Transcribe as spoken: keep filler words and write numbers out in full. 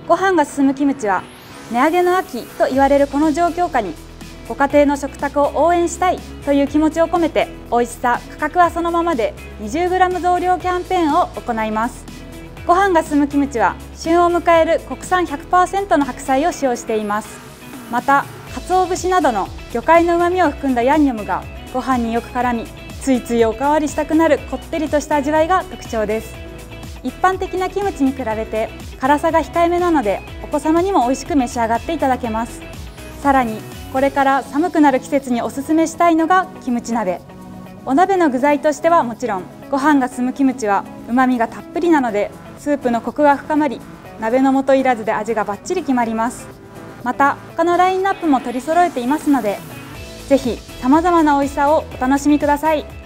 ご飯が進むキムチは値上げの秋と言われるこの状況下にご家庭の食卓を応援したいという気持ちを込めて美味しさ、価格はそのままで にじゅうグラム 増量キャンペーンを行います。ご飯が進むキムチは旬を迎える国産 ひゃくパーセント の白菜を使用しています。また鰹節などの魚介の旨味を含んだヤンニョムがご飯によく絡み、ついついおかわりしたくなるこってりとした味わいが特徴です。一般的なキムチに比べて辛さが控えめなのでお子様にも美味しく召し上がっていただけます。さらにこれから寒くなる季節におすすめしたいのがキムチ鍋。お鍋の具材としてはもちろん、ご飯が進むキムチは旨味がたっぷりなのでスープのコクが深まり、鍋の素いらずで味がバッチリ決まります。また他のラインナップも取り揃えていますので、ぜひさまざまな美味しさをお楽しみください。